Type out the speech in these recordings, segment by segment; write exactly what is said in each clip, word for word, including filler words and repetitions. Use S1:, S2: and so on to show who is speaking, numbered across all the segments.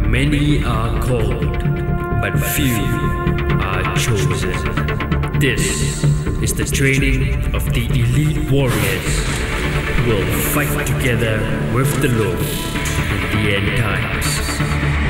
S1: Many are called, but few are chosen. This is the training of the elite warriors who will fight together with the Lord in the end times.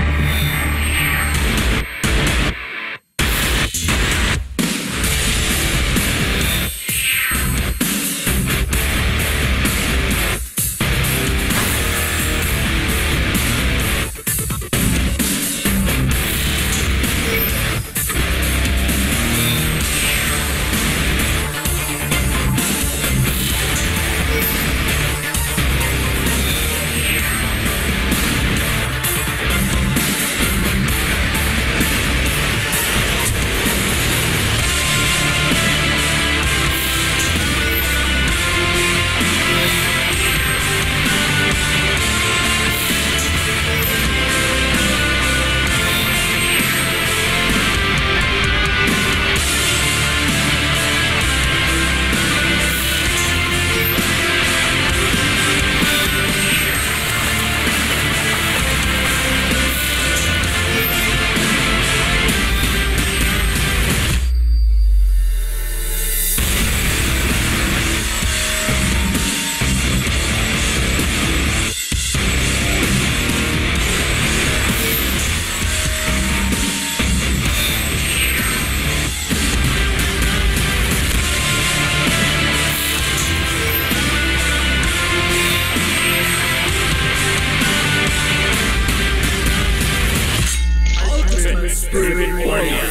S1: Spirit Warrior.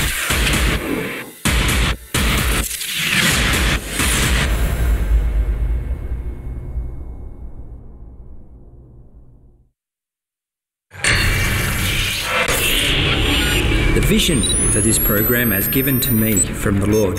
S2: The vision for this program, as given to me from the Lord,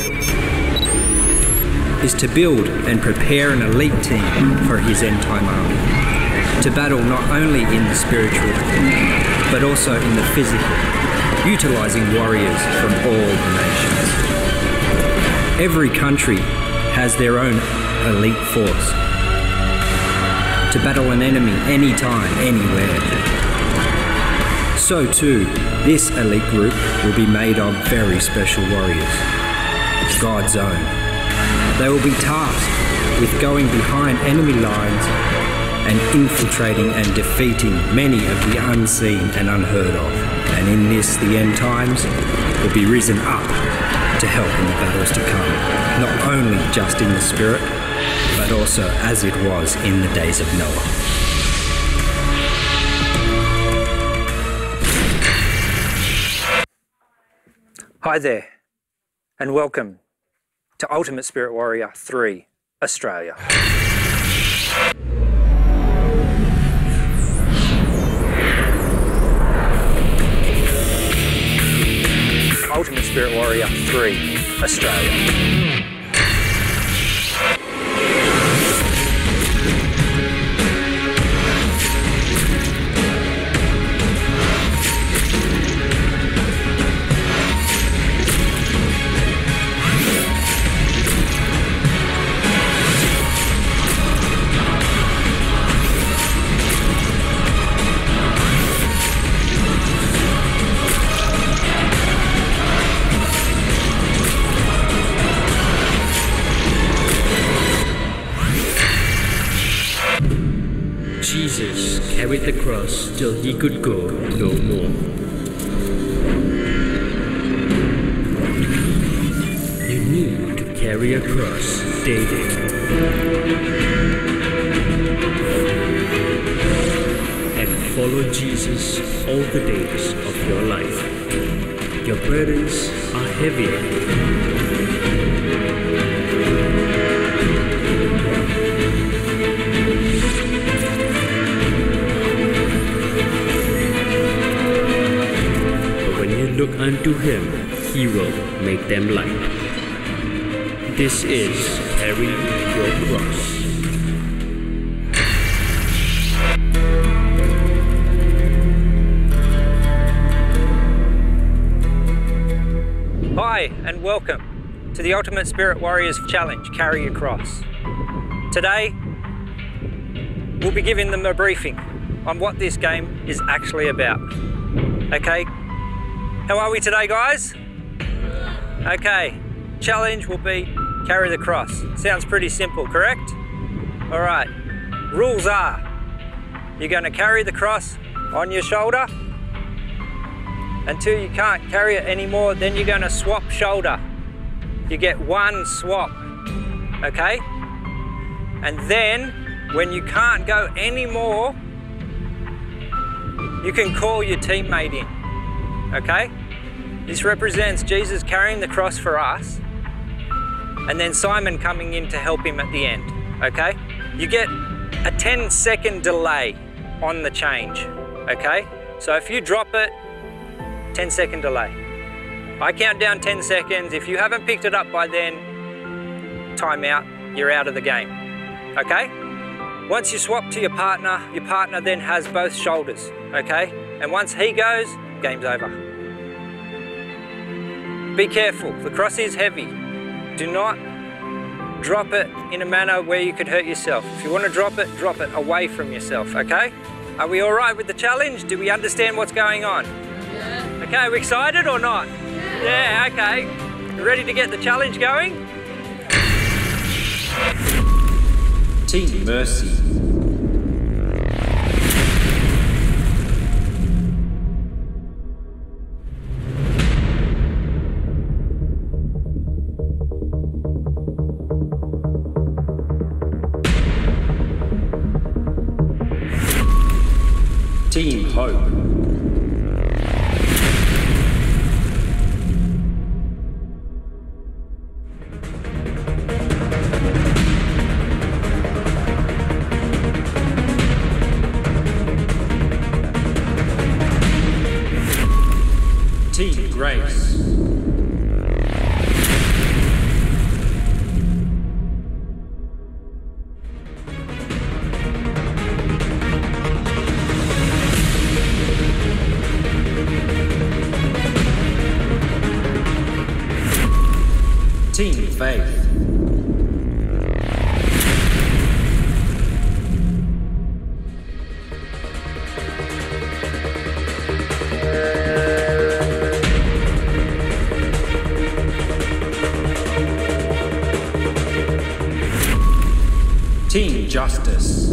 S2: is to build and prepare an elite team for his end-time army, to battle not only in the spiritual, but also in the physical, utilising warriors from all the nations. Every country has their own elite force to battle an enemy anytime, anywhere. So too, this elite group will be made of very special warriors, God's own. They will be tasked with going behind enemy lines and infiltrating and defeating many of the unseen and unheard of. And in this, the end times will be risen up to help in the battles to come, not only just in the spirit, but also as it was in the days of Noah. Hi there, and welcome to Ultimate Spirit Warrior three, Australia. Ultimate Spirit Warrior three, Australia.
S1: Jesus carried the cross till he could go no more. You need to carry a cross daily. And follow Jesus all the days of your life. Your burdens are heavy. Look unto him, he will make them light. This is carry your cross.
S2: Hi, and welcome to the Ultimate Spirit Warriors Challenge, Carry Your Cross. Today, we'll be giving them a briefing on what this game is actually about. Okay, how are we today, guys? Okay, challenge will be carry the cross. Sounds pretty simple, correct? All right, rules are, you're gonna carry the cross on your shoulder until you can't carry it anymore, then you're gonna swap shoulder. You get one swap, okay? And then, when you can't go anymore, you can call your teammate in, okay? This represents Jesus carrying the cross for us, and then Simon coming in to help him at the end, okay? You get a ten second delay on the change, okay? So if you drop it, ten second delay. I count down ten seconds. If you haven't picked it up by then, time out, you're out of the game, okay? Once you swap to your partner, your partner then has both shoulders, okay? And once he goes, game's over. Be careful, the cross is heavy. Do not drop it in a manner where you could hurt yourself. If you want to drop it, drop it away from yourself, okay? Are we all right with the challenge? Do we understand what's going on? Yeah. Okay, are we excited or not? Yeah, yeah, okay. You ready to get the challenge going?
S3: Team Mercy. Team Hope. Team Grace. Team Faith. Team Justice.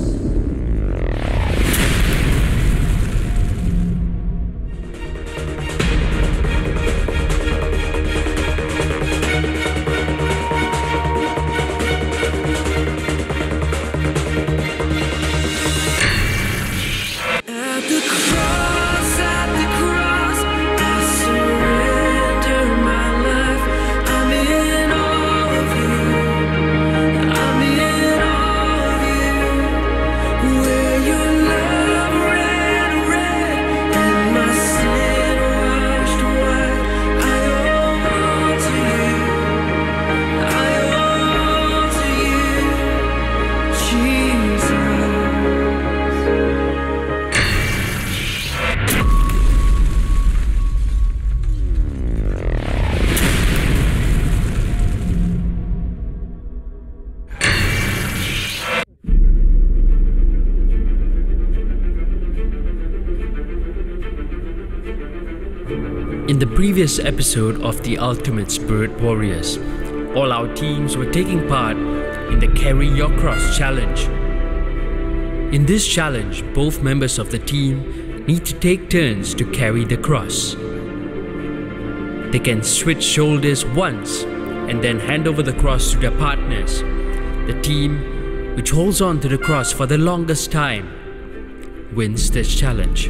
S1: In the previous episode of the Ultimate Spirit Warriors, all our teams were taking part in the Carry Your Cross challenge. In this challenge, both members of the team need to take turns to carry the cross. They can switch shoulders once and then hand over the cross to their partners. The team which holds on to the cross for the longest time wins this challenge.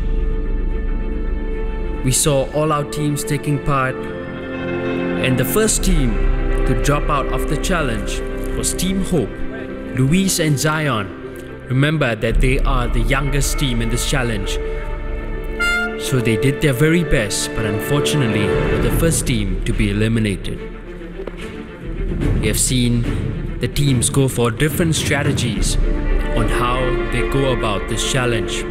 S1: We saw all our teams taking part, and the first team to drop out of the challenge was Team Hope. Louise and Zion, remember that they are the youngest team in this challenge, so they did their very best, but unfortunately were the first team to be eliminated. We have seen the teams go for different strategies on how they go about this challenge.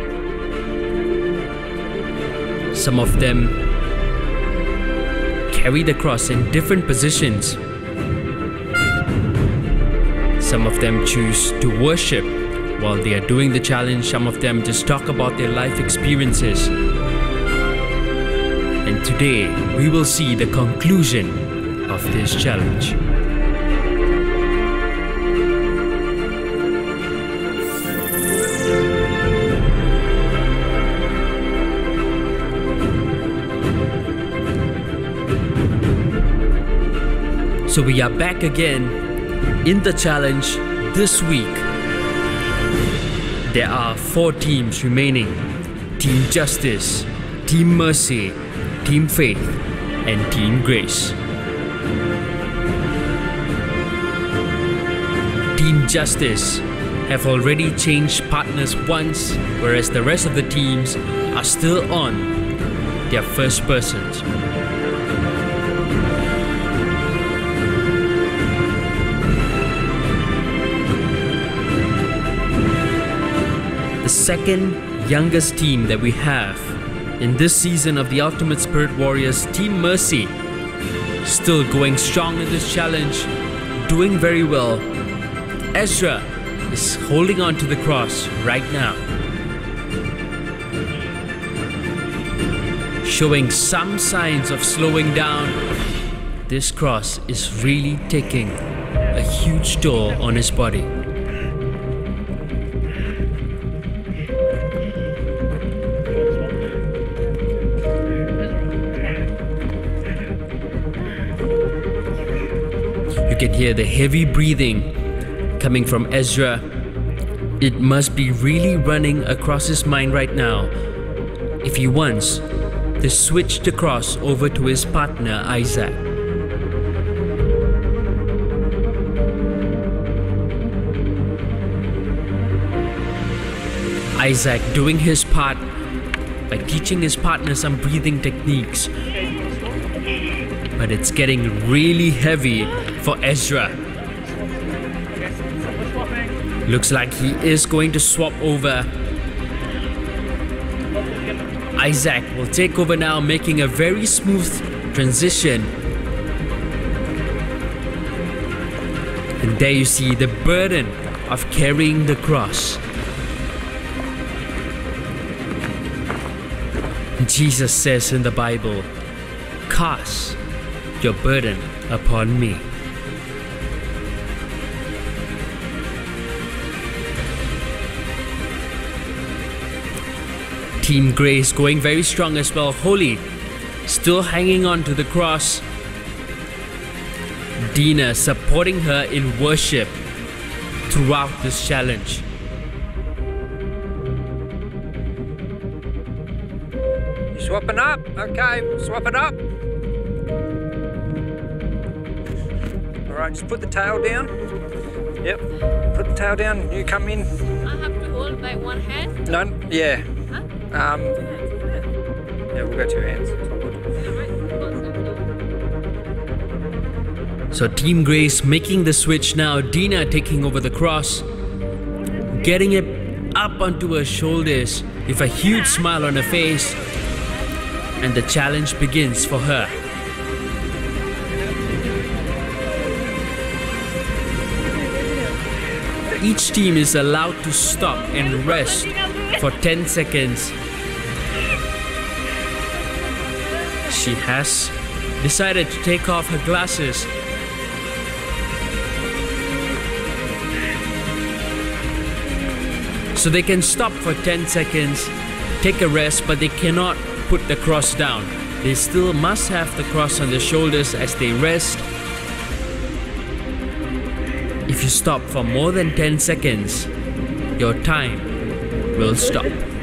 S1: Some of them carry the cross in different positions. Some of them choose to worship while they are doing the challenge, some of them just talk about their life experiences. And today, we will see the conclusion of this challenge. So we are back again in the challenge this week. There are four teams remaining: Team Justice, Team Mercy, Team Faith, and Team Grace. Team Justice have already changed partners once, whereas the rest of the teams are still on their first persons. The second youngest team that we have in this season of the Ultimate Spirit Warriors, Team Mercy, still going strong in this challenge, doing very well. Ezra is holding on to the cross right now, showing some signs of slowing down. This cross is really taking a huge toll on his body. You can hear the heavy breathing coming from Ezra. It must be really running across his mind right now if he wants to switch the cross over to his partner Isaac. Isaac doing his part by teaching his partner some breathing techniques, but it's getting really heavy for Ezra. Looks like he is going to swap over. Isaac will take over now, making a very smooth transition. And there you see the burden of carrying the cross. Jesus says in the Bible, "Cast your burden upon me." Team Grace going very strong as well. Holy still hanging on to the cross. Dina supporting her in worship throughout this challenge.
S2: You swapping up? Okay, swap it up. Alright, just put the tail down. Yep, put the tail down. You come in.
S4: I have to hold by one hand?
S2: No, yeah.
S4: Huh?
S2: Um, yeah, we'll go two hands.
S1: So Team Grace making the switch now. Dina taking over the cross, getting it up onto her shoulders with a huge smile on her face, and the challenge begins for her. Each team is allowed to stop and rest for ten seconds. She has decided to take off her glasses. So they can stop for ten seconds, take a rest, but they cannot put the cross down. They still must have the cross on their shoulders as they rest. If you stop for more than ten seconds, your time will stop.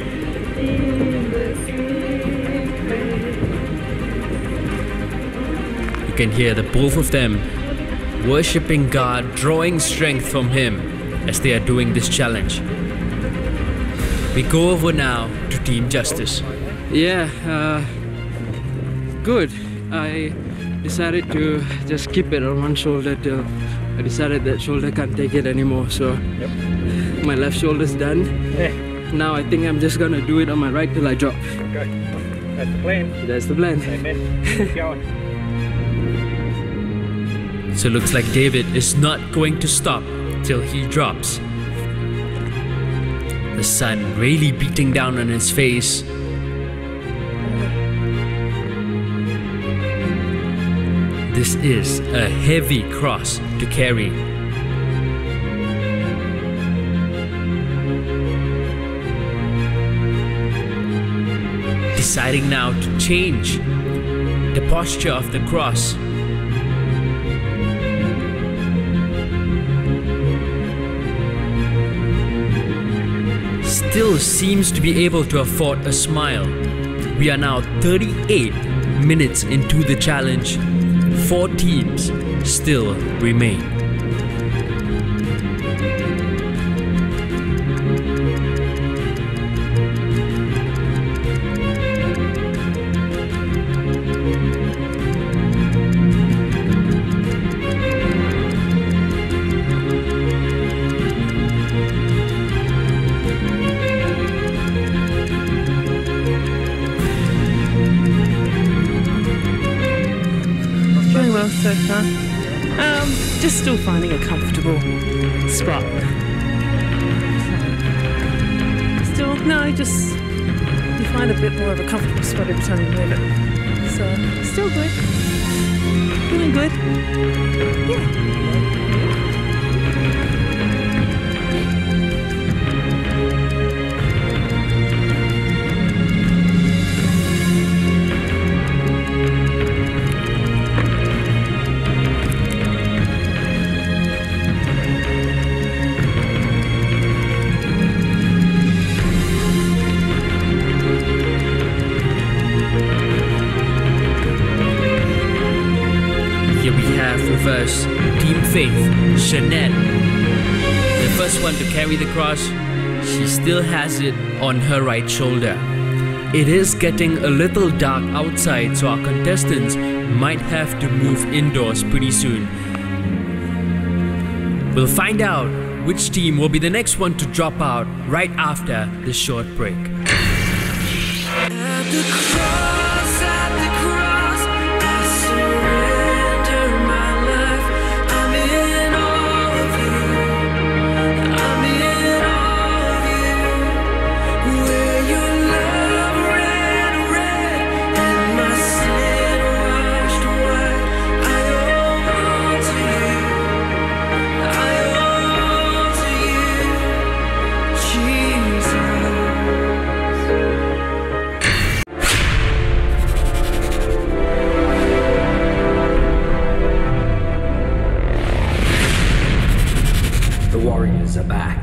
S1: You can hear the both of them worshipping God, drawing strength from Him as they are doing this challenge. We go over now to Team Justice.
S5: Yeah, uh, good. I decided to just keep it on one shoulder till I decided that shoulder can't take it anymore. So yep. My left shoulder's done. Yeah. Now I think I'm just gonna do it on my right till I drop.
S2: Okay, that's the plan.
S5: That's the plan.
S2: Amen. Keep going.
S1: So looks like David is not going to stop till he drops. the sun really beating down on his face. This is a heavy cross to carry. Deciding now to change the posture of the cross. Still seems to be able to afford a smile. We are now thirty-eight minutes into the challenge. Four teams still remain.
S6: So far. Um, just still finding a comfortable spot. Still, no, just you find a bit more of a comfortable spot every time you move it. So, still good. Feeling good. Yeah.
S1: First, Team Faith, Jeanette. The first one to carry the cross, she still has it on her right shoulder. It is getting a little dark outside, so our contestants might have to move indoors pretty soon. We'll find out which team will be the next one to drop out right after this short break.
S7: At the cross, at the cross, I surrender my life. I'm in all of you. I'm in all of you. Where your love ran red and my sin washed white. I owe all to you. I owe all to you, Jesus.
S2: The Warriors are back.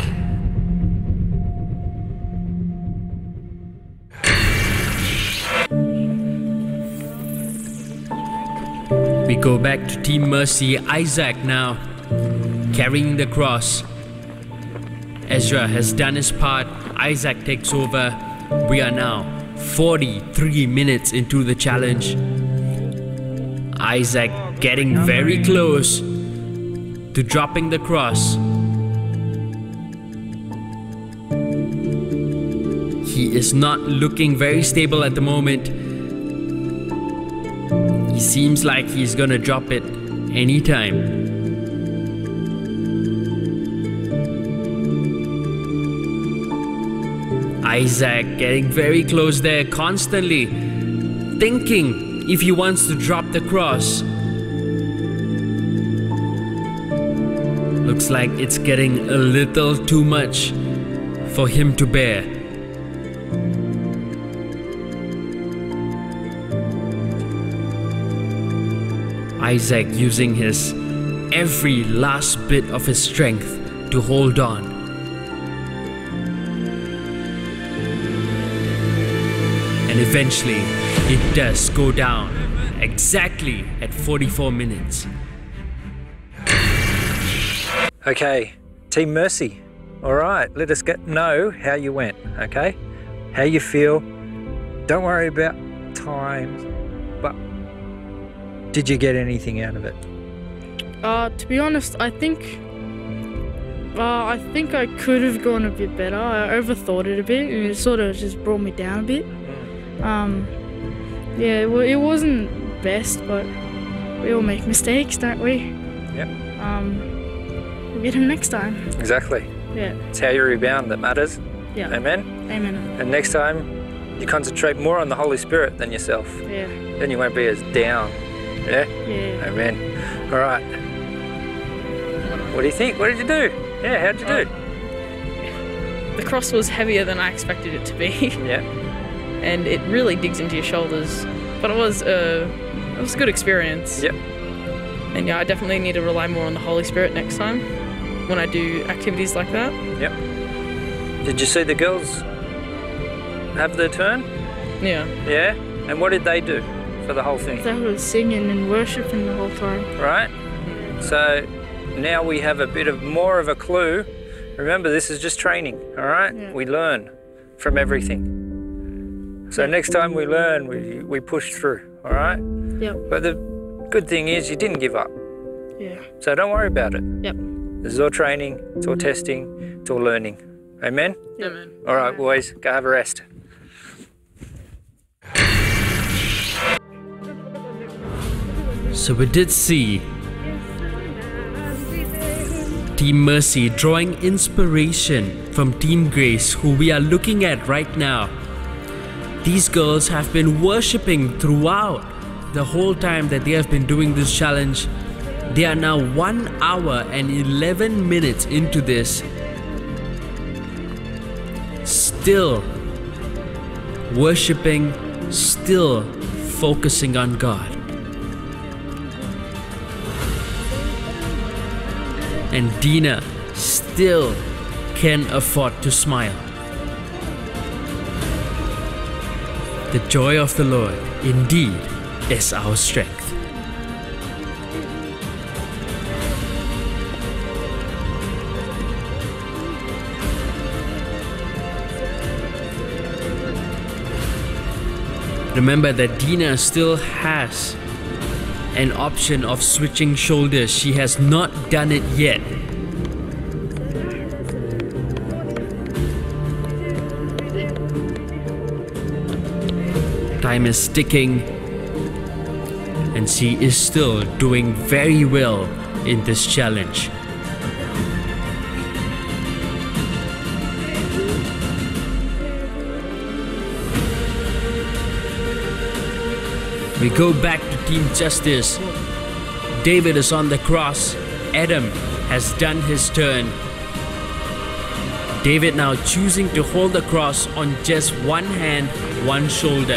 S1: We go back to Team Mercy. Isaac now carrying the cross. Ezra has done his part. Isaac takes over. We are now forty-three minutes into the challenge. Isaac getting very close to dropping the cross. He is not looking very stable at the moment. He seems like he's gonna drop it anytime. Isaac getting very close there, constantly thinking if he wants to drop the cross. Looks like it's getting a little too much for him to bear. Isaac using his every last bit of his strength to hold on. And eventually, it does go down exactly at forty-four minutes.
S2: Okay, Team Mercy. All right, let us get know how you went, okay? How you feel. Don't worry about times, but did you get anything out of it?
S8: Uh, to be honest, I think uh, I think I could have gone a bit better. I overthought it a bit, and it sort of just brought me down a bit. Um, yeah, it, it wasn't best, but we all make mistakes, don't we?
S2: Yep.
S8: Um, we'll get him next time.
S2: Exactly.
S8: Yeah.
S2: It's how you rebound that matters.
S8: Yeah.
S2: Amen?
S8: Amen.
S2: And next time, you concentrate more on the Holy Spirit than yourself.
S8: Yeah.
S2: Then you won't be as down. Yeah?
S8: Yeah.
S2: Amen. All right. What do you think? What did you do? Yeah, how'd you do?
S9: The cross was heavier than I expected it to be,
S2: Yeah.
S9: and it really digs into your shoulders. But it was a, it was a good experience.
S2: Yep.
S9: And yeah, I definitely need to rely more on the Holy Spirit next time when I do activities like that.
S2: Yep. Did you see the girls have their turn?
S9: Yeah.
S2: Yeah? And what did they do for the whole thing?
S8: They were singing and worshiping the whole time.
S2: Right? So now we have a bit of more of a clue. Remember, this is just training, all right?
S8: Yeah.
S2: We learn from everything. So next time we learn, we, we push through, all right?
S8: Yep.
S2: But the good thing is you didn't give up.
S8: Yeah.
S2: So don't worry about it.
S8: Yep.
S2: This is all training, it's all testing, it's all learning. Amen?
S9: Amen.
S2: All right, boys, go have a rest.
S1: So we did see Team Mercy drawing inspiration from Team Grace, who we are looking at right now. These girls have been worshipping throughout the whole time that they have been doing this challenge. They are now one hour and eleven minutes into this, still worshipping, still focusing on God. And Dina still can afford to smile. The joy of the Lord indeed is our strength. Remember that Dina still has an option of switching shoulders. She has not done it yet. Time is ticking, and she is still doing very well in this challenge. We go back to Team Justice. David is on the cross. Adam has done his turn. David now choosing to hold the cross on just one hand, one shoulder.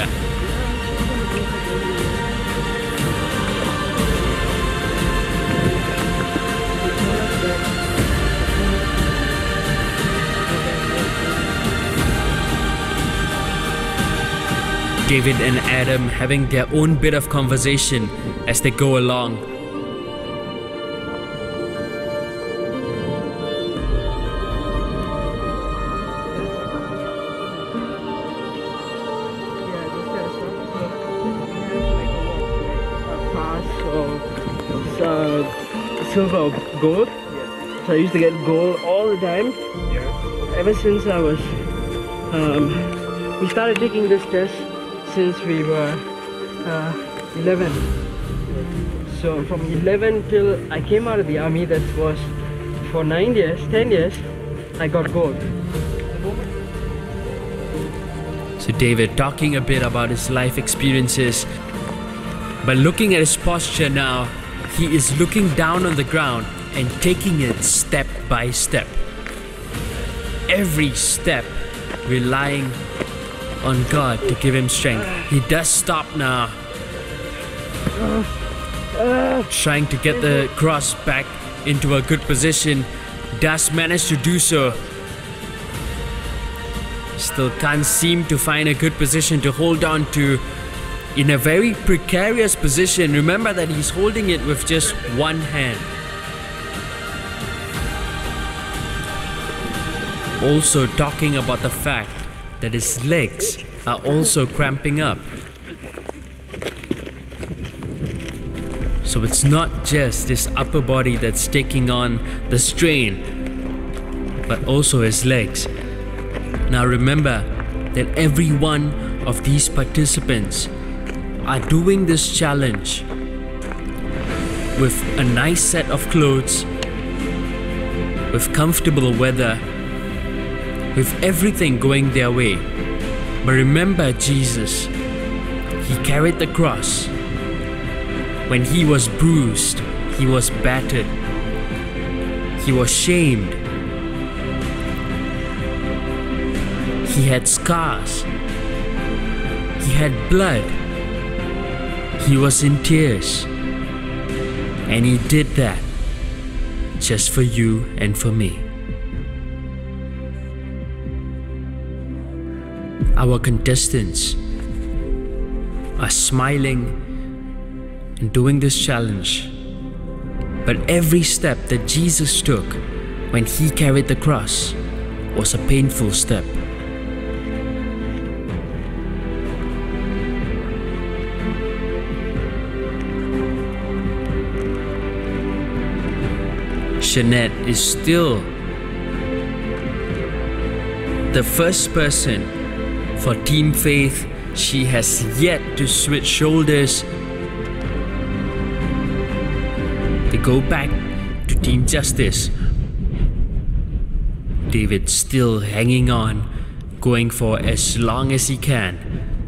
S1: David and Adam having their own bit of conversation as they go along.
S5: Silver or gold. So I used to get gold all the time. Ever since I was, um, we started taking this test since we were uh, eleven. So from eleven till I came out of the army, that was for nine years, ten years, I got gold.
S1: So David talking a bit about his life experiences, but looking at his posture now, he is looking down on the ground and taking it step by step. Every step relying on God to give him strength. He does stop now, trying to get the cross back into a good position. Does manage to do so. Still can't seem to find a good position to hold on to. In a very precarious position. Remember that he's holding it with just one hand. Also talking about the fact that his legs are also cramping up. So it's not just his upper body that's taking on the strain, but also his legs. Now remember that every one of these participants are doing this challenge with a nice set of clothes, with comfortable weather, with everything going their way. But remember Jesus, He carried the cross. When He was bruised, He was battered, He was shamed, He had scars, He had blood, He was in tears, and He did that just for you and for me. Our contestants are smiling and doing this challenge, but every step that Jesus took when He carried the cross was a painful step. Jeanette is still the first person for Team Faith. She has yet to switch shoulders. They go back to Team Justice. David still hanging on, going for as long as he can.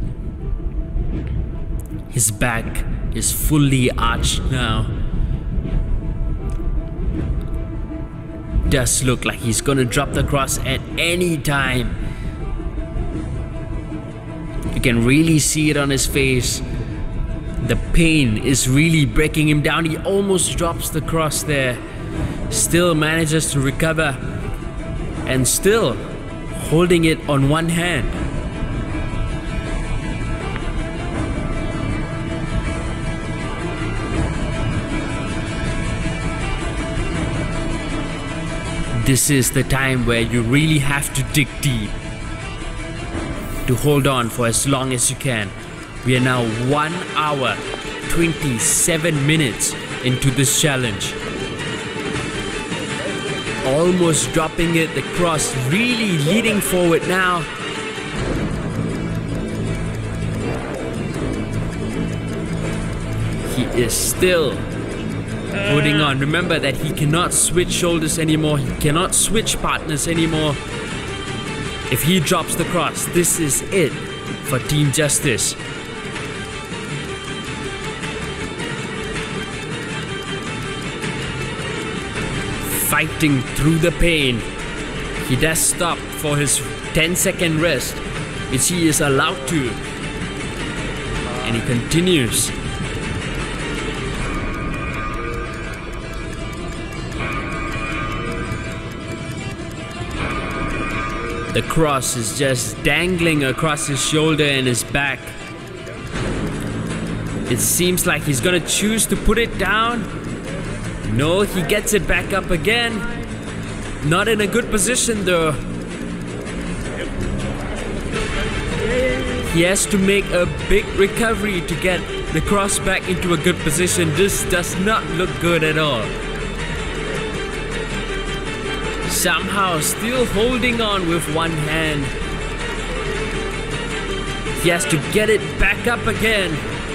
S1: His back is fully arched now. Does look like he's gonna drop the cross at any time. You can really see it on his face. The pain is really breaking him down. He almost drops the cross there. Still manages to recover and still holding it on one hand. This is the time where you really have to dig deep to hold on for as long as you can. We are now one hour, twenty-seven minutes into this challenge. Almost dropping it, the cross really leading forward now. He is still holding on. Remember that he cannot switch shoulders anymore. He cannot switch partners anymore. If he drops the cross, this is it for Team Justice. Fighting through the pain. He does stop for his ten second rest, which he is allowed to. And he continues. The cross is just dangling across his shoulder and his back. It seems like he's gonna choose to put it down. No, he gets it back up again. Not in a good position though. He has to make a big recovery to get the cross back into a good position. This does not look good at all. Somehow still holding on with one hand. He has to get it back up again.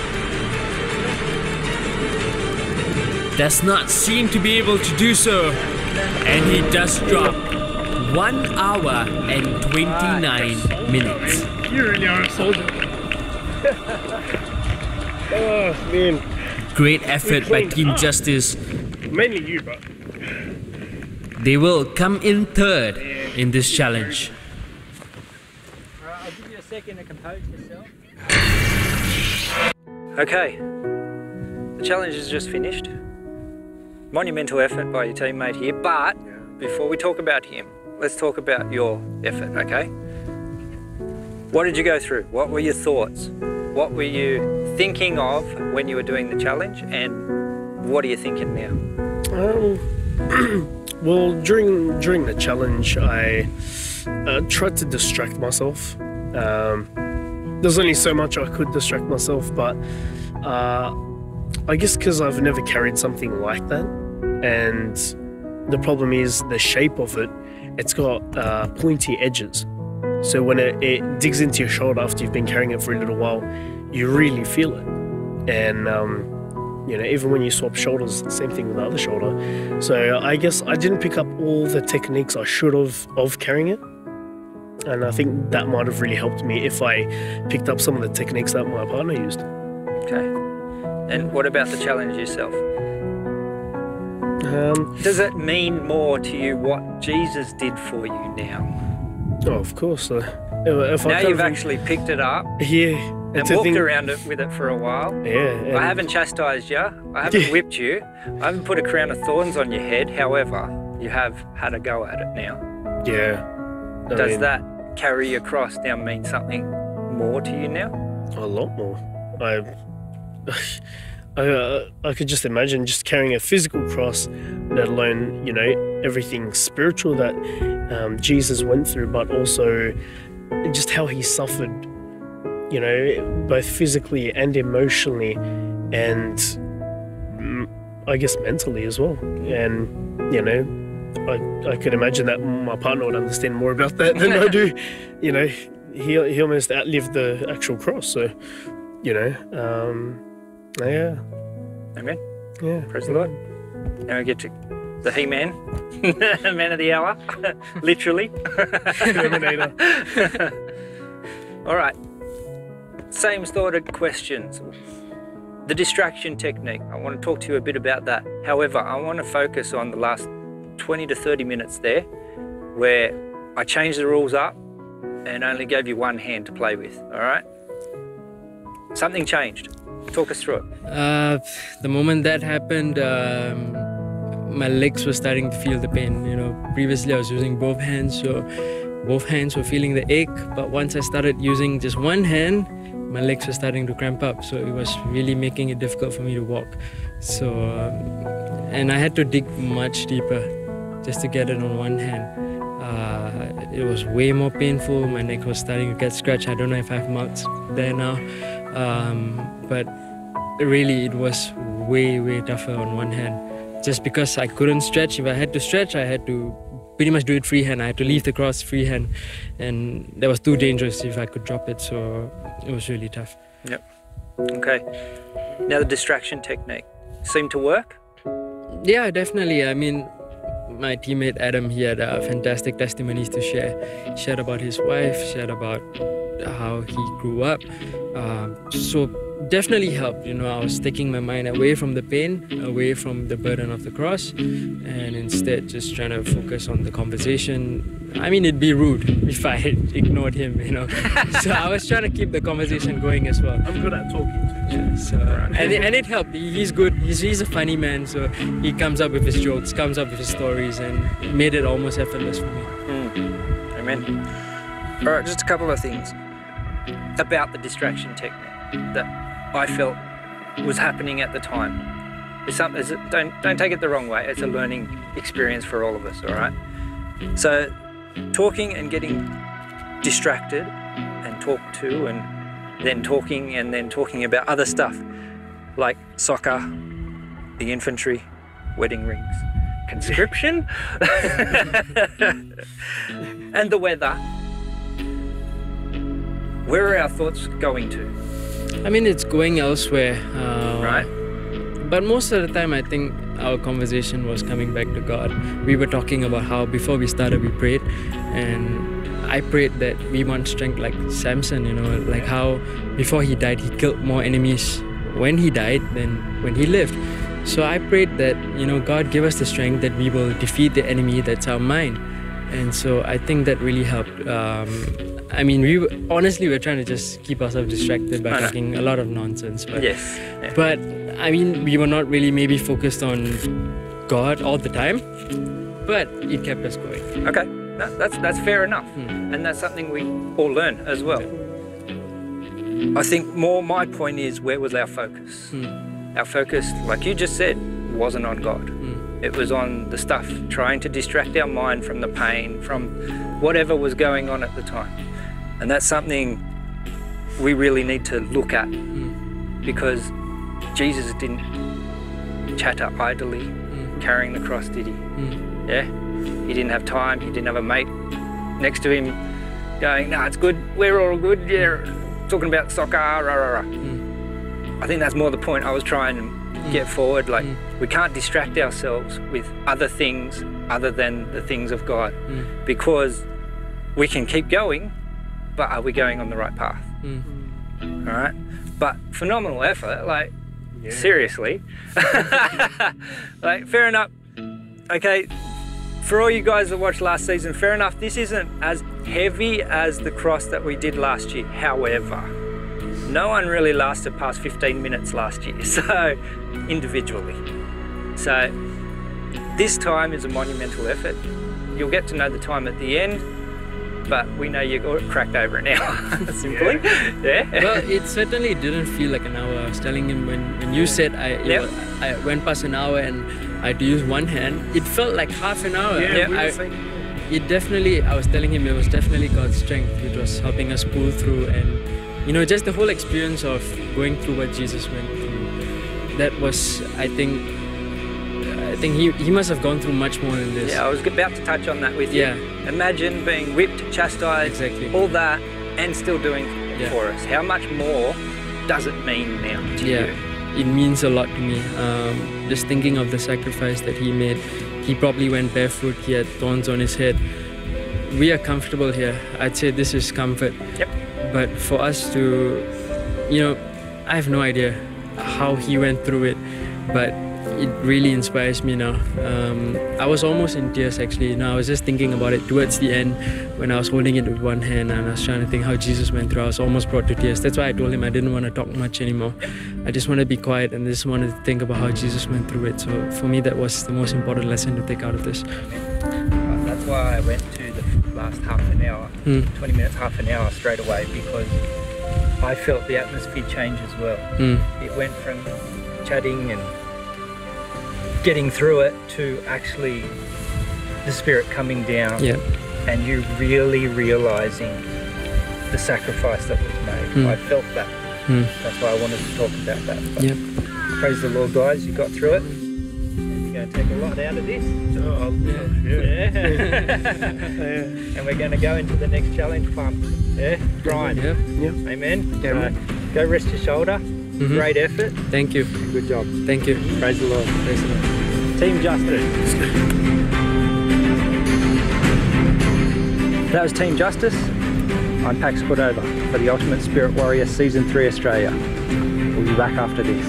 S1: Does not seem to be able to do so. And he does drop. One hour and twenty-nine minutes.
S10: You really are a soldier. Oh man.
S1: Great effort by Team Justice.
S10: Mainly you, but
S1: they will come in third in this challenge.
S2: Alright, I'll give you a second to compose yourself. Okay, the challenge is just finished. Monumental effort by your teammate here, but before we talk about him, let's talk about your effort, okay? What did you go through? What were your thoughts? What were you thinking of when you were doing the challenge, and what are you thinking now?
S10: Um, well, during during the challenge, I uh, tried to distract myself. Um, there's only so much I could distract myself, but uh, I guess because I've never carried something like that, and the problem is the shape of it, it's got uh, pointy edges. So when it, it digs into your shoulder after you've been carrying it for a little while, you really feel it. And um, you know, even when you swap shoulders, same thing with the other shoulder. So I guess I didn't pick up all the techniques I should have of carrying it. And I think that might have really helped me if I picked up some of the techniques that my partner used.
S11: Okay. And what about the challenge yourself?
S10: Um,
S11: Does it mean more to you what Jesus did for you now?
S10: oh, of course. Uh, if if I
S11: Now
S10: kind
S11: you've
S10: of-
S11: actually picked it up
S10: Yeah.
S11: and
S10: to
S11: walked
S10: think-
S11: around it with it for a while.
S10: Yeah. and-
S11: I haven't chastised you. I haven't
S10: Yeah.
S11: whipped you. I haven't put a crown of thorns on your head. However, you have had a go at it now.
S10: Yeah. I
S11: Does
S10: mean,
S11: that carry your cross now mean something more to you now?
S10: A lot more. I, I, uh, I could just imagine just carrying a physical cross, let alone, you know, everything spiritual that um, Jesus went through, but also just how he suffered, you know, both physically and emotionally, and mm, I guess mentally as well. And, you know, I, I could imagine that my partner would understand more about that than I do. You know, he, he almost outlived the actual cross, so, you know, um, yeah.
S11: Amen.
S10: Yeah.
S11: Praise the Lord. Now we get to the He-Man, man of the hour, literally.
S10: Terminator.
S11: All right. Same sort of questions. The distraction technique. I want to talk to you a bit about that. However, I want to focus on the last twenty to thirty minutes there, where I changed the rules up and only gave you one hand to play with. All right. Something changed. Talk us through it.
S5: Uh, the moment that happened, um, my legs were starting to feel the pain. You know, previously I was using both hands, so both hands were feeling the ache. But once I started using just one hand, my legs were starting to cramp up. So it was really making it difficult for me to walk. So, um, and I had to dig much deeper just to get it on one hand. Uh, it was way more painful. My neck was starting to get scratched. I don't know if I have marks there now. Um, but really it was way, way tougher on one hand. Just because I couldn't stretch. If I had to stretch, I had to pretty much do it freehand. I had to leave the cross freehand. And that was too dangerous if I could drop it. So it was really tough.
S11: Yep. Okay. Now the distraction technique seemed to work?
S5: Yeah, definitely. I mean, my teammate Adam, he had uh, fantastic testimonies to share. He shared about his wife, shared about how he grew up. Uh, so definitely helped. You know, I was taking my mind away from the pain, away from the burden of the cross, and instead just trying to focus on the conversation. I mean, it'd be rude if I ignored him, you know. So I was trying to keep the conversation going as well.
S10: I'm good at talking too.
S5: Yeah, so, and, it, and it helped. He- He's good. He's, he's a funny man, so he comes up with his jokes, comes up with his stories, and made it almost effortless for me.
S11: Mm. Amen. All right, just a couple of things about the distraction technique that I felt was happening at the time. It's something. It's a, don't don't take it the wrong way. It's a learning experience for all of us. All right. So, talking and getting distracted, and talked to, and then talking and then talking about other stuff like soccer, the infantry, wedding rings, conscription, and the weather. Where are our thoughts going to?
S5: I mean, it's going elsewhere. Uh,
S11: Right.
S5: But most of the time, I think our conversation was coming back to God. We were talking about how before we started, we prayed. And I prayed that we want strength like Samson, you know, like how before he died, he killed more enemies when he died than when he lived. So I prayed that, you know, God give us the strength that we will defeat the enemy that's our mind. And so I think that really helped. Um, I mean, we were, honestly we're trying to just keep ourselves distracted by
S11: I know.
S5: talking a lot of nonsense. But,
S11: Yes. Yeah.
S5: but I mean, we were not really maybe focused on God all the time, but it kept us going.
S11: Okay. That, that's that's fair enough,
S5: Hmm.
S11: and that's something we all learn as well. I think more my point is, where was our focus?
S5: Hmm.
S11: Our focus, like you just said, wasn't on God.
S5: Hmm.
S11: It was on the stuff, trying to distract our mind from the pain, from whatever was going on at the time. And that's something we really need to look at,
S5: Hmm.
S11: because Jesus didn't chatter idly
S5: Hmm.
S11: carrying the cross, did he?
S5: Hmm.
S11: Yeah? He didn't have time, he didn't have a mate next to him going, nah, it's good, we're all good, yeah, talking about soccer, rah, rah, rah.
S5: Hmm.
S11: I think that's more the point I was trying to get forward. Like,
S5: Mm.
S11: we can't distract ourselves with other things other than the things of God,
S5: Mm.
S11: because we can keep going, but are we going on the right path?
S5: Mm.
S11: All right, but phenomenal effort, like
S10: Yeah.
S11: seriously. Like, fair enough. Okay, for all you guys that watched last season, fair enough, this isn't as heavy as the cross that we did last year. However, no one really lasted past fifteen minutes last year, so individually. So this time is a monumental effort. You'll get to know the time at the end, but we know you got cracked over an hour, simply. Yeah. yeah.
S5: Well, it certainly didn't feel like an hour. I was telling him when, when you said I, you
S11: Yep.
S5: know, I went past an hour and I had to use one hand, it felt like half an hour.
S10: Yeah,
S11: Yeah,
S10: we were
S5: I,
S10: saying-
S5: it definitely, I was telling him it was definitely God's strength which was helping us pull through, and you know, just the whole experience of going through what Jesus went through. That was, I think, I think he, he must have gone through much more than this.
S11: Yeah, I was about to touch on that with you.
S5: Yeah.
S11: Imagine being whipped, chastised,
S5: Exactly.
S11: all that, and still doing it
S5: Yeah.
S11: for us. How much more does it mean now to
S5: Yeah,
S11: you?
S5: it means a lot to me. Um, just thinking of the sacrifice that he made. He probably went barefoot, he had thorns on his head. We are comfortable here. I'd say this is comfort.
S11: Yep.
S5: But for us to, you know, I have no idea how he went through it, but it really inspires me now. Um, I was almost in tears actually. You know, I was just thinking about it towards the end when I was holding it with one hand and I was trying to think how Jesus went through. I was almost brought to tears. That's why I told him I didn't want to talk much anymore. I just wanted to be quiet and just wanted to think about how Jesus went through it. So for me, that was the most important lesson to take out of this.
S11: That's why I went to the last half an hour,
S5: Mm.
S11: twenty minutes, half an hour straight away, because I felt the atmosphere change as well.
S5: Mm.
S11: It went from chatting and getting through it to actually the Spirit coming down,
S5: Yeah.
S11: and you really realizing the sacrifice that was made.
S5: Mm.
S11: I felt that.
S5: Mm.
S11: That's why I wanted to talk about that. But
S5: Yep.
S11: praise the Lord, guys, you got through it. You're going to take a lot out of this.
S10: Oh, yeah.
S11: Yeah. And we're going to go into the next challenge pump. Yeah, grind.
S5: Yeah.
S11: Amen.
S10: Yeah,
S11: So,
S10: man.
S11: go rest your shoulder.
S5: Mhm.
S11: Great effort.
S5: Thank you.
S11: Good job.
S5: Thank you.
S11: Praise the Lord.
S5: Praise the Lord.
S11: Team Justice. That was Team Justice. I'm Pax Cordova for the Ultimate Spirit Warrior Season three Australia. We'll be back after this.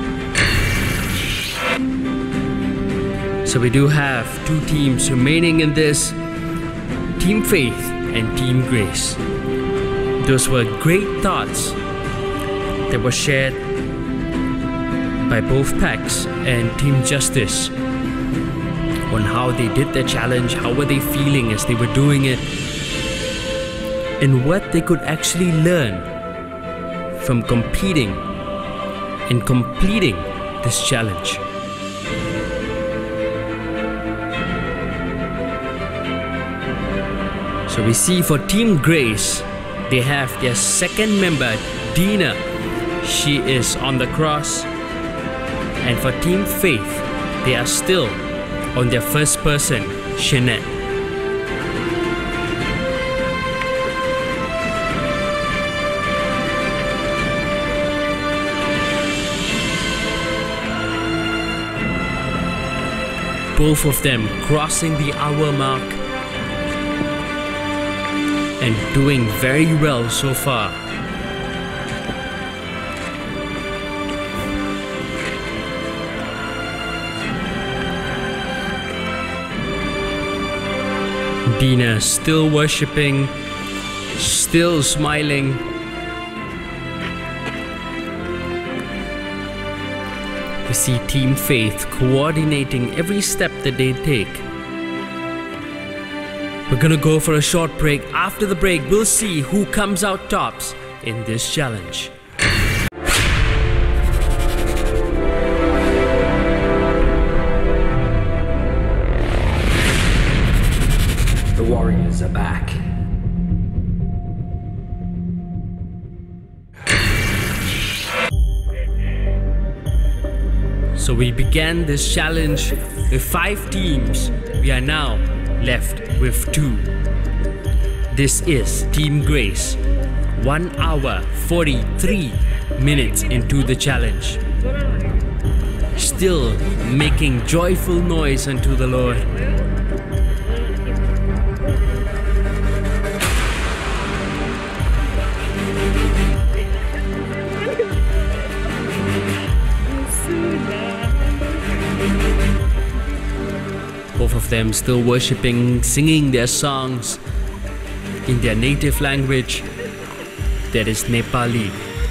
S1: So we do have two teams remaining in this, Team Faith and Team Grace. Those were great thoughts that were shared by both Pax and Team Justice on how they did their challenge, how were they feeling as they were doing it, and what they could actually learn from competing and completing this challenge. So we see for Team Grace, they have their second member, Dina. She is on the cross. And for Team Faith, they are still on their first person, Shanette. Both of them crossing the hour mark and doing very well so far. Dina still worshipping, still smiling. We see Team Faith coordinating every step that they take. We're gonna go for a short break. After the break, we'll see who comes out tops in this challenge.
S2: The Warriors are back.
S1: So we began this challenge with five teams. We are now left with two. This is Team Grace. One hour, forty-three minutes into the challenge. Still making joyful noise unto the Lord. Both of them still worshipping, singing their songs in their native language, that is Nepali.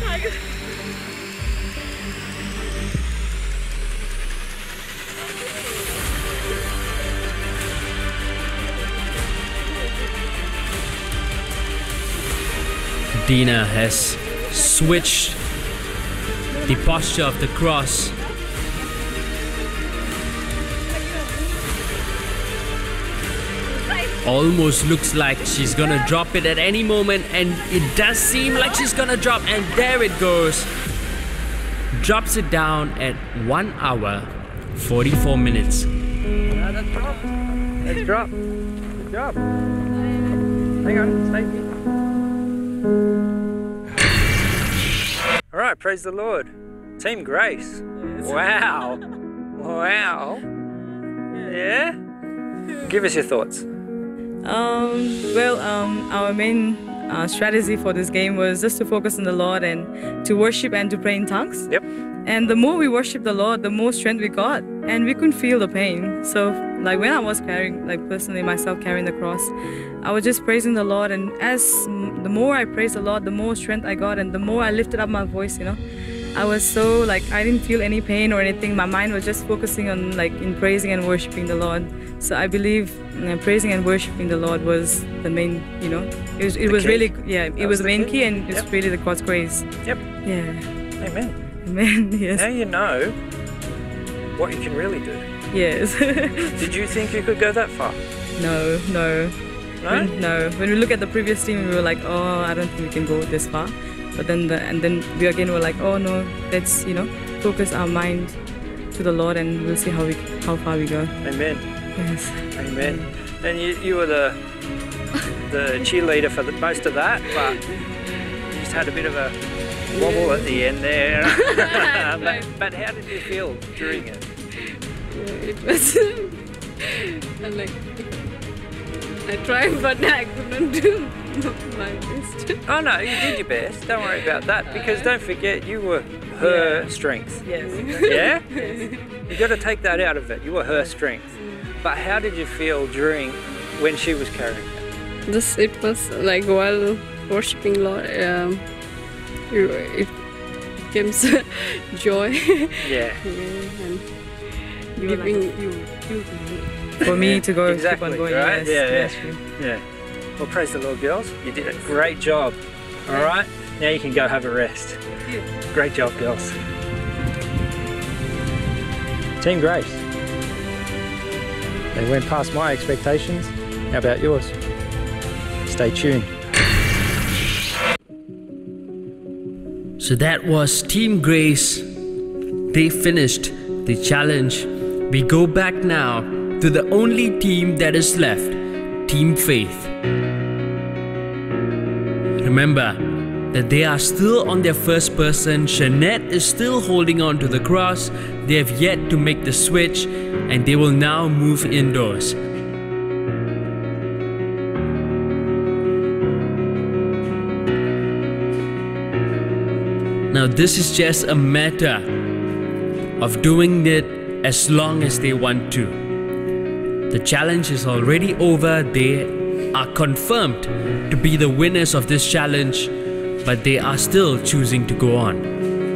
S1: Dina has switched the posture of the cross. Almost looks like she's gonna drop it at any moment, and it does seem like she's gonna drop, and there it goes. Drops it down at one hour, forty-four minutes.
S11: Uh, that's drop. That's drop. Good job. Hang on, stay here. Alright, praise the Lord. Team Grace. Wow. Wow. Yeah? Give us your thoughts.
S12: Um, well, um, our main uh, strategy for this game was just to focus on the Lord and to worship and to pray in tongues.
S11: Yep.
S12: And the more we worship the Lord, the more strength we got, and we couldn't feel the pain. So, like when I was carrying, like personally myself carrying the cross, I was just praising the Lord. And as the more I praised the Lord, the more strength I got, and the more I lifted up my voice, you know, I was so like I didn't feel any pain or anything. My mind was just focusing on like in praising and worshiping the Lord. So I believe you know, praising and worshiping the Lord was the main, you know, it was it
S11: The
S12: was
S11: key.
S12: really yeah, it
S11: That
S12: was
S11: was
S12: the
S11: the
S12: main
S11: key.
S12: key, and it's
S11: Yep.
S12: really the God's grace.
S11: Yep.
S12: Yeah.
S11: Amen.
S12: Amen. Yes.
S11: Now you know what you can really do.
S12: Yes.
S11: Did you think you could go that far?
S12: No, no.
S11: No?
S12: When, no. When we look at the previous team, we were like, oh, I don't think we can go this far. But then, the, and then we again were like, oh no, let's you know focus our mind to the Lord, and we'll see how we how far we go.
S11: Amen.
S12: Yes.
S11: Amen. And you, you were the the cheerleader for the, most of that, but you just had a bit of a wobble at the end there. but, but how did you feel during it?
S4: It was I'm like I tried, but I couldn't do my best.
S11: Oh no, you did your best. Don't worry about that, because don't forget you were her strength.
S12: Yes.
S11: Yeah? You got to take that out of it. You were her strength. But how did you feel during when she was carrying it?
S4: Just it was like while worshiping Lord, um, it, it came joy.
S11: Yeah.
S4: Yeah, and
S12: You were like
S4: giving
S12: a fuel, fuel to me. For me to go
S11: exactly,
S12: keep on going.
S11: right?
S12: Yes,
S11: yeah,
S12: yes,
S11: yeah.
S12: true.
S11: Yeah. Well, praise the Lord, girls. You did a great job. All right. Now you can go have a rest. Great job, girls. Team Grace. They went past my expectations. How about yours? Stay tuned.
S1: So that was Team Grace. They finished the challenge. We go back now to the only team that is left, Team Faith. Remember that they are still on their first person. Jeanette is still holding on to the cross. They have yet to make the switch, and they will now move indoors. Now this is just a matter of doing it as long as they want to. The challenge is already over. They are confirmed to be the winners of this challenge, but they are still choosing to go on.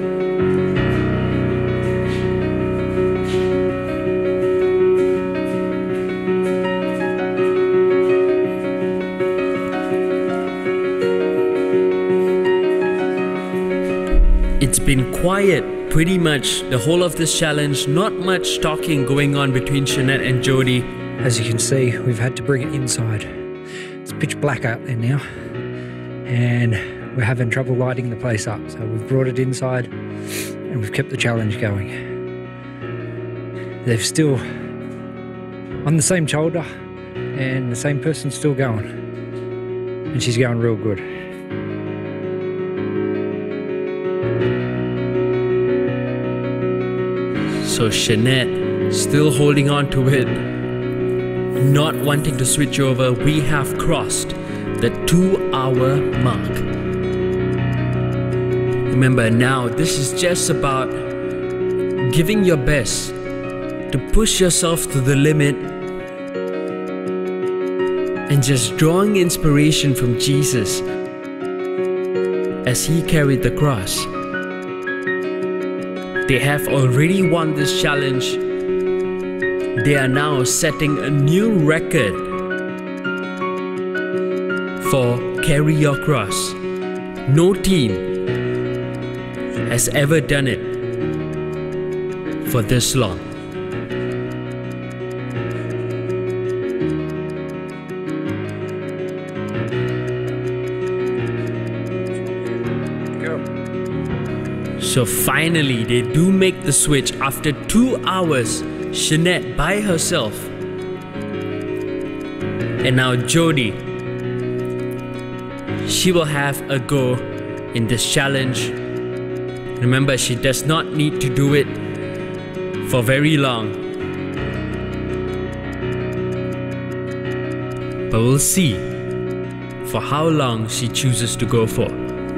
S1: It's been quiet pretty much the whole of this challenge. Not much talking going on between Jeanette and Jody.
S2: As you can see, we've had to bring it inside. It's pitch black out there now, and we're having trouble lighting the place up. So we've brought it inside, and we've kept the challenge going. They're still on the same shoulder, and the same person's still going. And she's going real good.
S1: So Jeanette still holding on to it, not wanting to switch over. We have crossed the two hour mark. Remember now, this is just about giving your best to push yourself to the limit,
S5: and just drawing inspiration from Jesus as he carried the cross. They have already won this challenge. They are now setting a new record for Carry Your Cross. No team has ever done it for this long. So finally, they do make the switch after two hours. Jeanette by herself. And now Jody. She will have a go in this challenge. Remember, she does not need to do it for very long. But we'll see for how long she chooses to go for.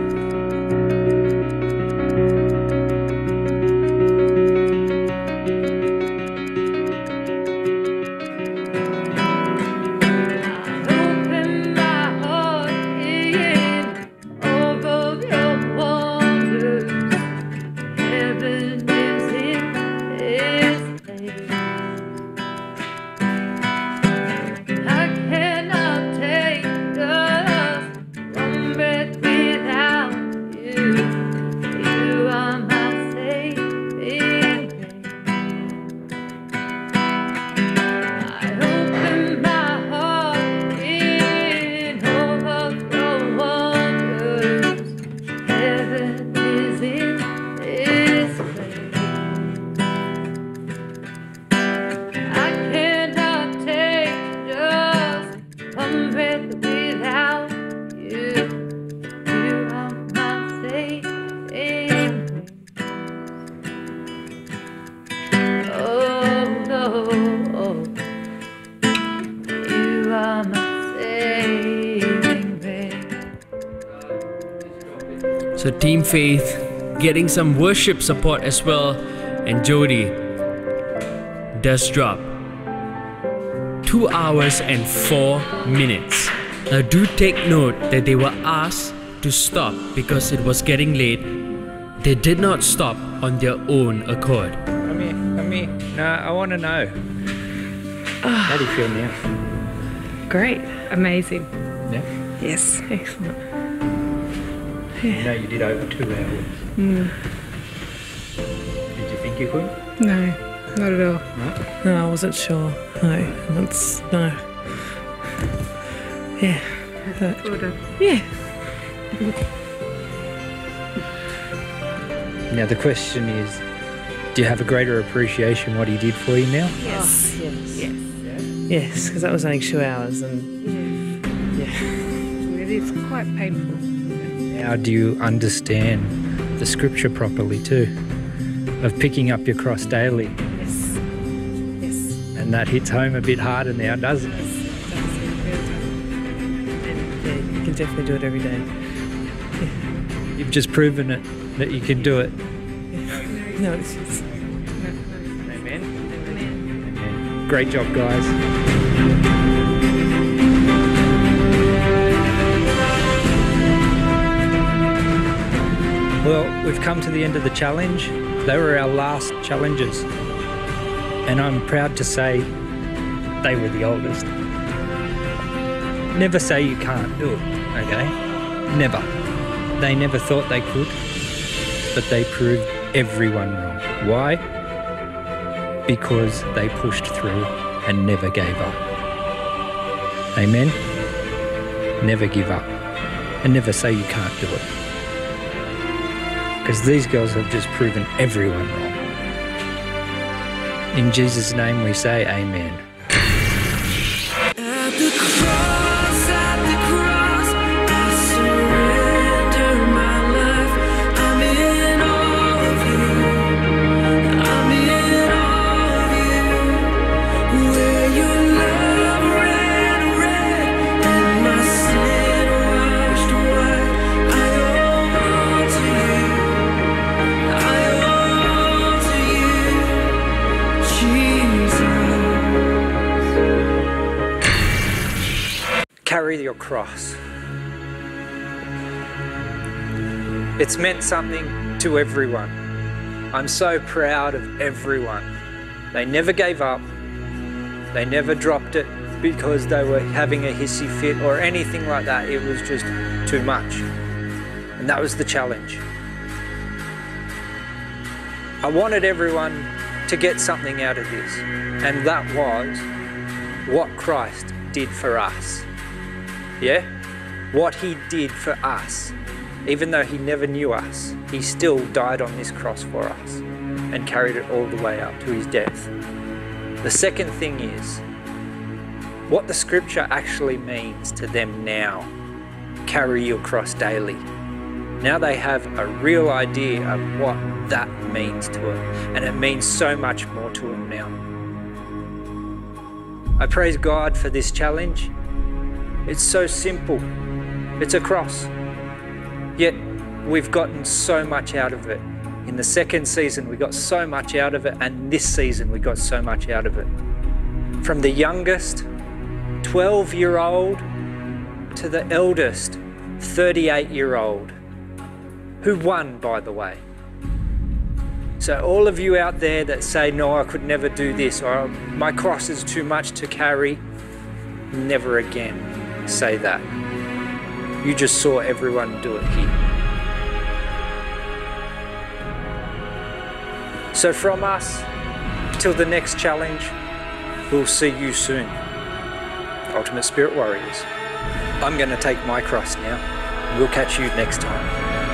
S5: So Team Faith getting some worship support as well, and Jody does drop. Two hours and four minutes. Now do take note that they were asked to stop because it was getting late. They did not stop on their own accord.
S11: Come here, come here. No, I want to know. How do you feel now?
S6: Great. Amazing.
S11: Yeah?
S6: Yes. Excellent.
S11: You know you did over two hours.
S6: Mm.
S11: Did you think you could?
S6: No, not at all.
S11: No?
S6: No, I wasn't sure. No, that's no. Yeah. But, yeah.
S11: Now the question is, do you have a greater appreciation what he did for you now?
S6: Yes. Oh, yes. Yes. Yes, because that was only two hours, and yeah, yeah. It is quite painful.
S11: How do you understand the scripture properly too? Of picking up your cross daily.
S6: Yes. Yes.
S11: And that hits home a bit harder now, doesn't it?
S6: Yes, it does. And yeah, you can definitely do it every day. Yeah.
S11: You've just proven it, that you can do it.
S6: Yeah. No, it's just...
S11: Amen. Amen. Great job, guys. Well, we've come to the end of the challenge. They were our last challenges. And I'm proud to say they were the oldest. Never say you can't do it, okay? Never. They never thought they could, but they proved everyone wrong. Why? Because they pushed through and never gave up. Amen? Never give up. And never say you can't do it. Because these girls have just proven everyone wrong. In Jesus' name we say amen.
S7: At the cross, at the cross, I surrender my life. I'm in all of you. I'm in all of you. Where your love ran red and my sin washed white. I owe all to you. I owe all to you, Jesus.
S11: carry your cross. It's meant something to everyone. I'm so proud of everyone. They never gave up. They never dropped it because they were having a hissy fit or anything like that. It was just too much. And that was the challenge. I wanted everyone to get something out of this, and that was what Christ did for us. Yeah? What he did for us. Even though he never knew us, he still died on this cross for us and carried it all the way up to his death. The second thing is what the scripture actually means to them now. Carry your cross daily. Now they have a real idea of what that means to them, and it means so much more to them now. I praise God for this challenge. It's so simple. It's a cross. Yet we've gotten so much out of it. In the second season, we got so much out of it, and this season, we got so much out of it. From the youngest, twelve-year-old, to the eldest, thirty-eight-year-old, who won, by the way. So all of you out there that say, no, I could never do this, or my cross is too much to carry, never again say that. You just saw everyone do it here. So from us, till the next challenge, we'll see you soon. Ultimate Spirit Warriors. I'm going to take my cross now. We'll catch you next time.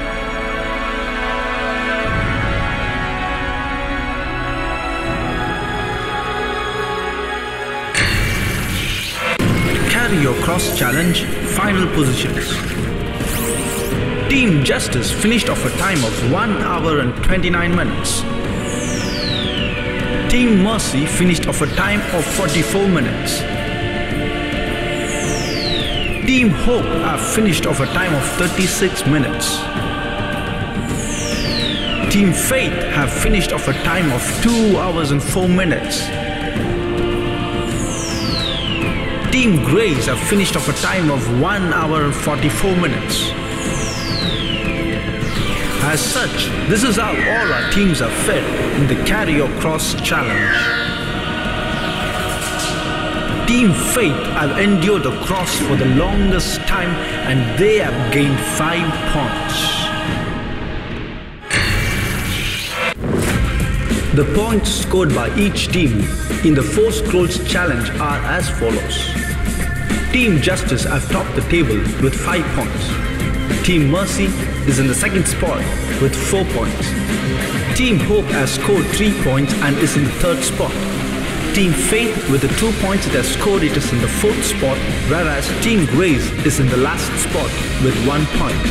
S13: Carry your cross challenge, final positions. Team Justice finished off a time of one hour and twenty-nine minutes. Team Mercy finished off a time of forty-four minutes. Team Hope have finished off a time of thirty-six minutes. Team Faith have finished off a time of two hours and four minutes. Team Grace have finished off a time of one hour and forty-four minutes. As such, this is how all our teams are fed in the Carry Your Cross challenge. Team Faith have endured the cross for the longest time, and they have gained five points. The points scored by each team in the Four Scrolls challenge are as follows. Team Justice have topped the table with five points. Team Mercy is in the second spot with four points. Team Hope has scored three points and is in the third spot. Team Faith with the two points it has scored, it is in the fourth spot, whereas Team Grace is in the last spot with one point.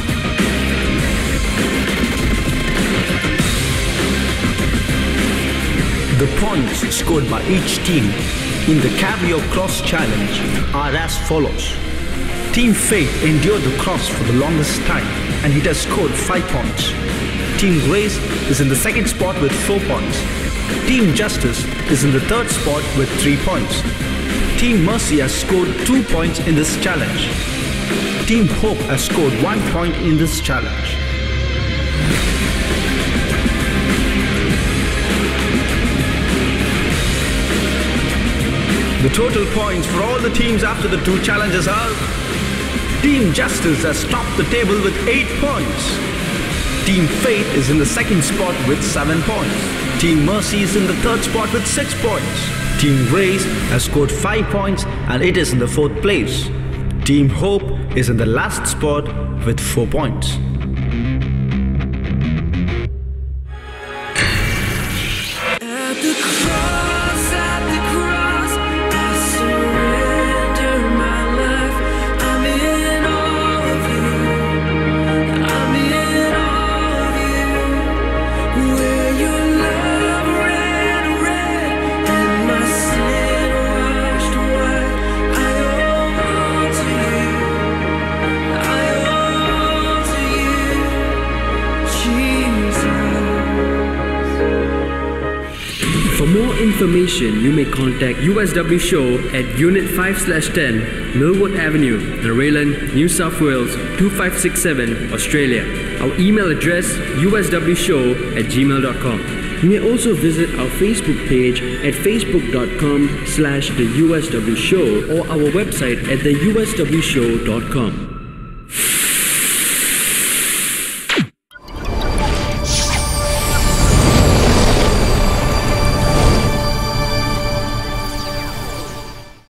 S13: The points scored by each team in the Carry Your Cross challenge are as follows. Team Faith endured the cross for the longest time, and it has scored five points. Team Grace is in the second spot with four points. Team Justice is in the third spot with three points. Team Mercy has scored two points in this challenge. Team Hope has scored one point in this challenge. The total points for all the teams after the two challenges are: Team Justice has topped the table with eight points. Team Faith is in the second spot with seven points. Team Mercy is in the third spot with six points. Team Grace has scored five points and it is in the fourth place. Team Hope is in the last spot with four points.
S7: To you
S1: For more information, you may contact U S W Show at Unit five slash ten, Millwood Avenue, Narellan, New South Wales two five six seven, Australia. Our email address u s w show at gmail dot com. You may also visit our Facebook page at facebook dot com slash the U S W Show or our website at the u s w show dot com.